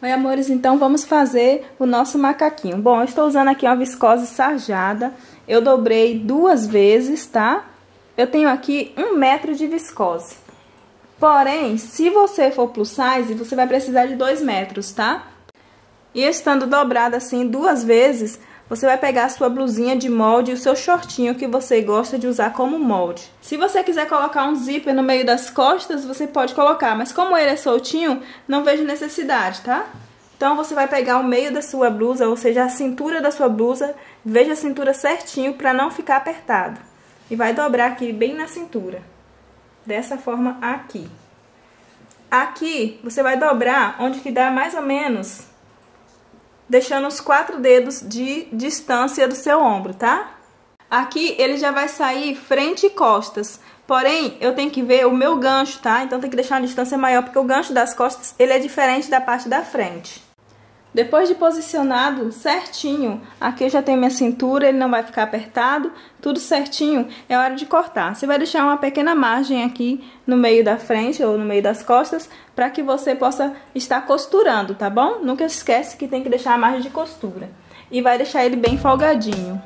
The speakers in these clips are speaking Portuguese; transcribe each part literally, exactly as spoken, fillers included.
Oi, amores, então vamos fazer o nosso macaquinho. Bom, eu estou usando aqui uma viscose sarjada. Eu dobrei duas vezes, tá? Eu tenho aqui um metro de viscose. Porém, se você for plus size, você vai precisar de dois metros, tá? E estando dobrada assim duas vezes, você vai pegar a sua blusinha de molde e o seu shortinho que você gosta de usar como molde. Se você quiser colocar um zíper no meio das costas, você pode colocar, mas como ele é soltinho, não vejo necessidade, tá? Então, você vai pegar o meio da sua blusa, ou seja, a cintura da sua blusa, veja a cintura certinho para não ficar apertado. E vai dobrar aqui bem na cintura, dessa forma aqui. Aqui, você vai dobrar onde que dá mais ou menos, deixando os quatro dedos de distância do seu ombro, tá? Aqui ele já vai sair frente e costas, porém eu tenho que ver o meu gancho, tá? Então tem que deixar uma distância maior, porque o gancho das costas ele é diferente da parte da frente. Depois de posicionado certinho, aqui eu já tenho minha cintura, ele não vai ficar apertado, tudo certinho, é hora de cortar. Você vai deixar uma pequena margem aqui no meio da frente ou no meio das costas, para que você possa estar costurando, tá bom? Nunca esquece que tem que deixar a margem de costura. E vai deixar ele bem folgadinho.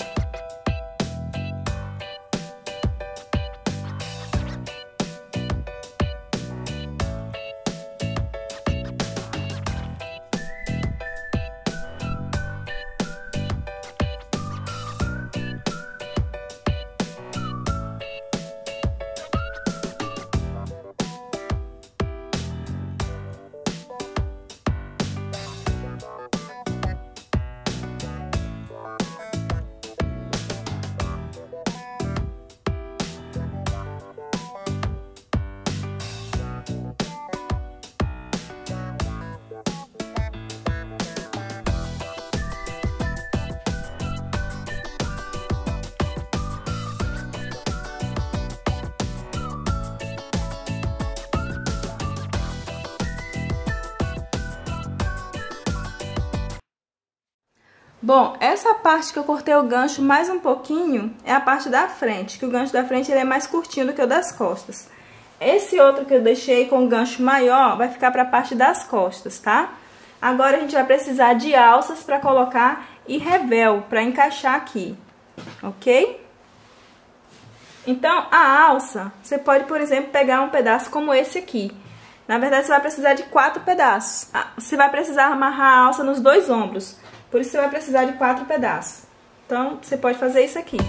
Bom, essa parte que eu cortei o gancho mais um pouquinho é a parte da frente, que o gancho da frente ele é mais curtinho do que o das costas. Esse outro que eu deixei com o gancho maior vai ficar para a parte das costas, tá? Agora a gente vai precisar de alças para colocar e revel para encaixar aqui, ok? Então, a alça, você pode, por exemplo, pegar um pedaço como esse aqui. Na verdade, você vai precisar de quatro pedaços. Você vai precisar amarrar a alça nos dois ombros. Por isso, você vai precisar de quatro pedaços. Então, você pode fazer isso aqui.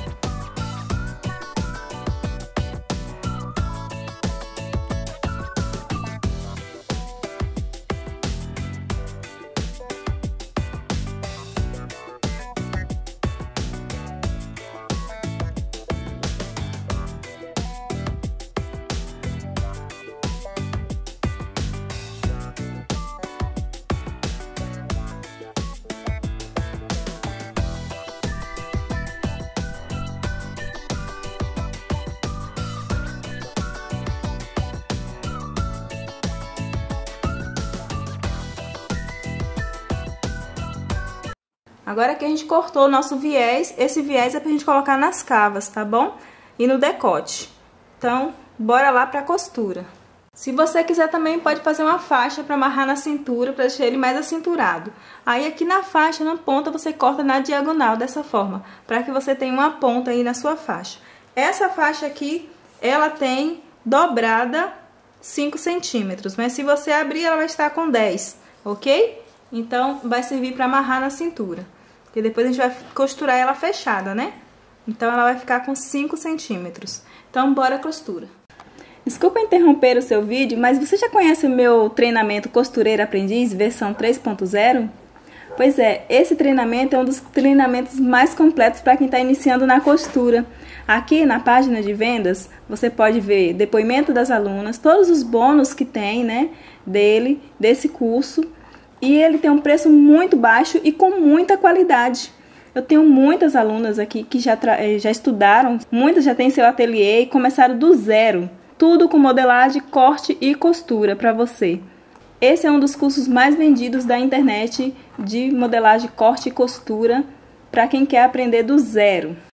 Agora que a gente cortou o nosso viés, esse viés é pra gente colocar nas cavas, tá bom? E no decote. Então, bora lá pra costura. Se você quiser também pode fazer uma faixa pra amarrar na cintura, pra deixar ele mais acinturado. Aí aqui na faixa, na ponta, você corta na diagonal dessa forma, pra que você tenha uma ponta aí na sua faixa. Essa faixa aqui, ela tem dobrada cinco centímetros, mas se você abrir, ela vai estar com dez, ok? Então, vai servir pra amarrar na cintura. Porque depois a gente vai costurar ela fechada, né? Então, ela vai ficar com cinco centímetros. Então, bora costura. Desculpa interromper o seu vídeo, mas você já conhece o meu treinamento Costureira Aprendiz, versão três ponto zero? Pois é, esse treinamento é um dos treinamentos mais completos para quem está iniciando na costura. Aqui na página de vendas, você pode ver depoimento das alunas, todos os bônus que tem, né, dele, desse curso. E ele tem um preço muito baixo e com muita qualidade. Eu tenho muitas alunas aqui que já, já estudaram, muitas já têm seu ateliê e começaram do zero. Tudo com modelagem, corte e costura para você. Esse é um dos cursos mais vendidos da internet de modelagem, corte e costura para quem quer aprender do zero.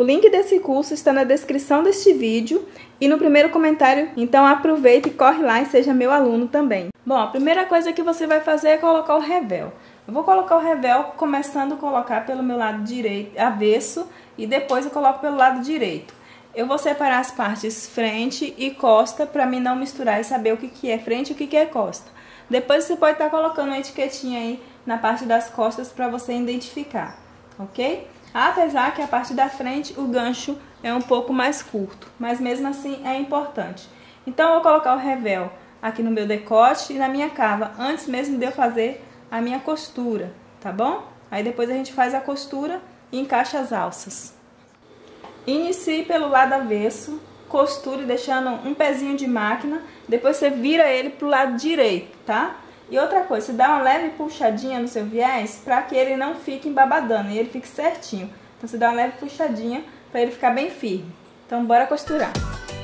O link desse curso está na descrição deste vídeo e no primeiro comentário, então aproveita e corre lá e seja meu aluno também. Bom, a primeira coisa que você vai fazer é colocar o revel. Eu vou colocar o revel começando a colocar pelo meu lado direito, avesso, e depois eu coloco pelo lado direito. Eu vou separar as partes frente e costa para mim não misturar e saber o que, que é frente e o que, que é costa. Depois você pode estar colocando uma etiquetinha aí na parte das costas para você identificar, ok? Apesar que a parte da frente o gancho é um pouco mais curto, mas mesmo assim é importante. Então eu vou colocar o revel aqui no meu decote e na minha cava, antes mesmo de eu fazer a minha costura, tá bom? Aí depois a gente faz a costura e encaixa as alças. Inicie pelo lado avesso, costure deixando um pezinho de máquina, depois você vira ele pro lado direito, tá? E outra coisa, você dá uma leve puxadinha no seu viés para que ele não fique embabadando e ele fique certinho. Então você dá uma leve puxadinha para ele ficar bem firme. Então bora costurar.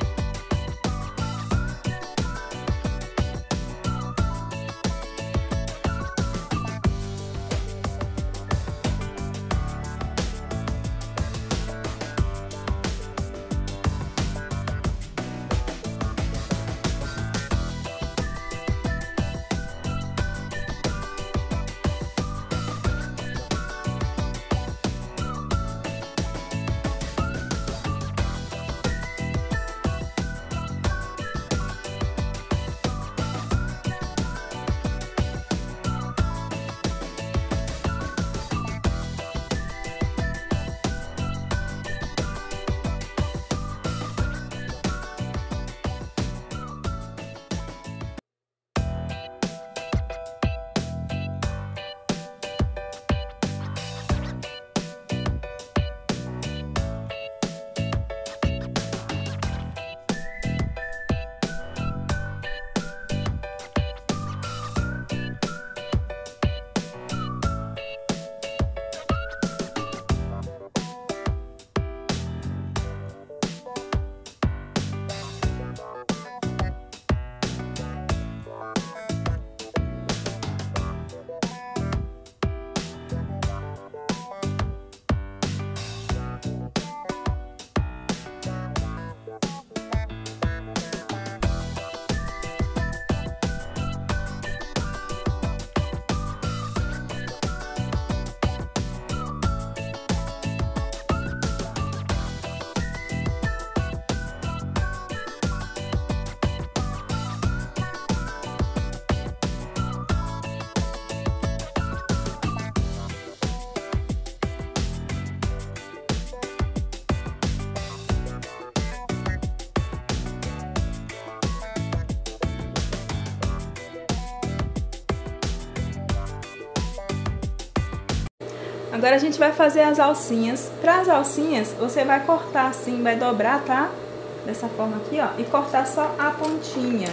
Agora a gente vai fazer as alcinhas. Para as alcinhas, você vai cortar assim, vai dobrar, tá? Dessa forma aqui, ó. E cortar só a pontinha.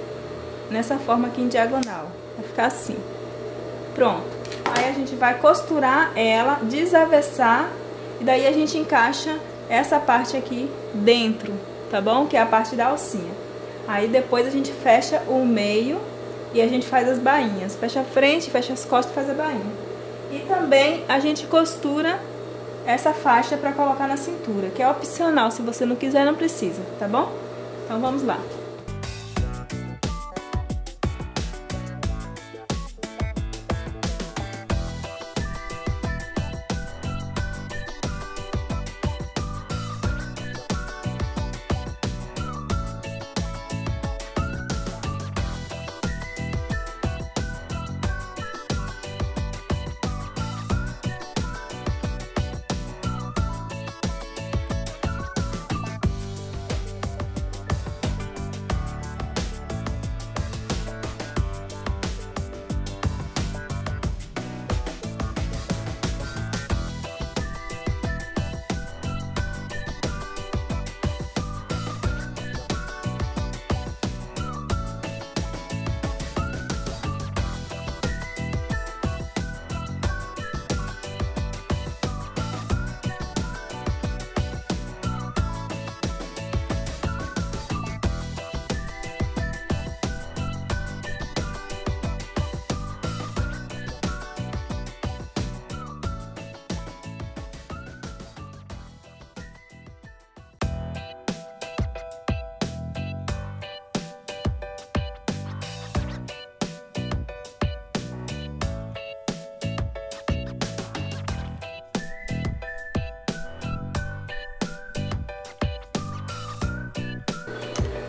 Nessa forma aqui em diagonal. Vai ficar assim. Pronto. Aí a gente vai costurar ela, desavessar. E daí a gente encaixa essa parte aqui dentro, tá bom? Que é a parte da alcinha. Aí depois a gente fecha o meio e a gente faz as bainhas. Fecha a frente, fecha as costas e faz a bainha. E também a gente costura essa faixa para colocar na cintura, que é opcional, se você não quiser não precisa, tá bom? Então vamos lá.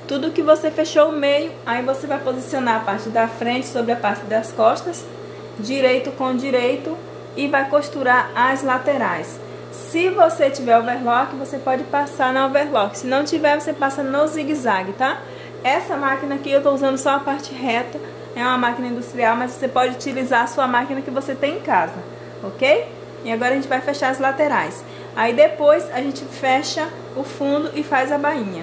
Tudo que você fechou o meio, aí você vai posicionar a parte da frente sobre a parte das costas, direito com direito, e vai costurar as laterais. Se você tiver overlock, você pode passar na overlock. Se não tiver, você passa no zigue-zague, tá? Essa máquina aqui eu tô usando só a parte reta, é uma máquina industrial, mas você pode utilizar a sua máquina que você tem em casa, ok? E agora a gente vai fechar as laterais. Aí depois a gente fecha o fundo e faz a bainha.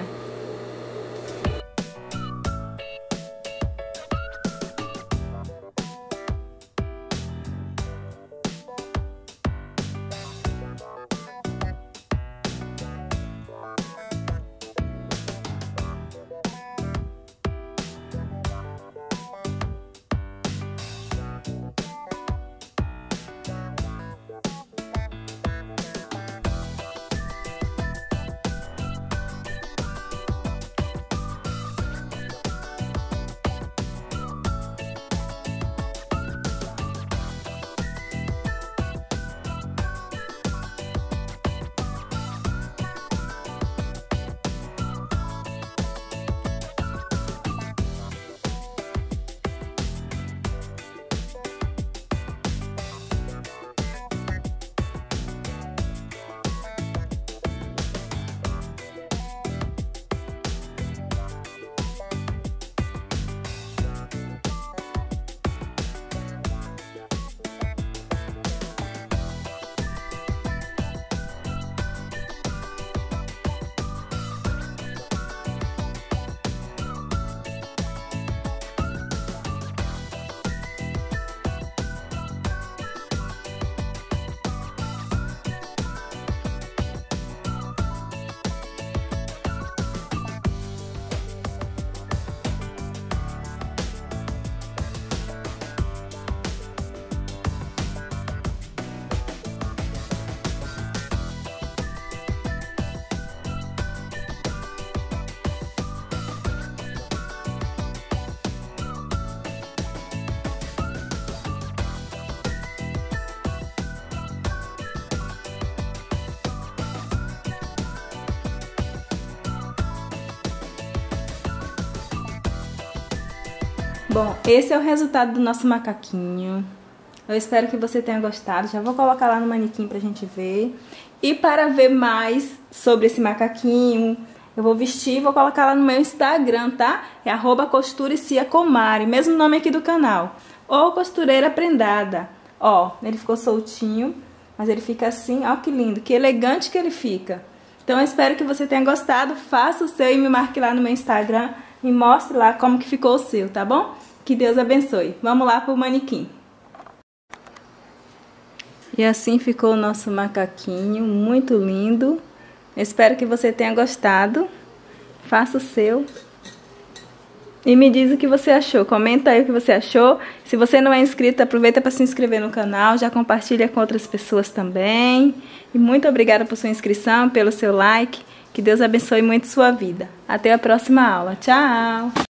Bom, esse é o resultado do nosso macaquinho. Eu espero que você tenha gostado. Já vou colocar lá no manequim pra gente ver. E para ver mais sobre esse macaquinho, eu vou vestir e vou colocar lá no meu Instagram, tá? É arroba costura e cia comari, mesmo nome aqui do canal. Ou costureira prendada. Ó, ele ficou soltinho, mas ele fica assim, ó que lindo, que elegante que ele fica. Então eu espero que você tenha gostado. Faça o seu e me marque lá no meu Instagram. Me mostre lá como que ficou o seu, tá bom? Que Deus abençoe. Vamos lá pro manequim. E assim ficou o nosso macaquinho, muito lindo. Espero que você tenha gostado. Faça o seu. E me diz o que você achou. Comenta aí o que você achou. Se você não é inscrito, aproveita para se inscrever no canal. Já compartilha com outras pessoas também. E muito obrigada por sua inscrição, pelo seu like. Que Deus abençoe muito sua vida. Até a próxima aula. Tchau!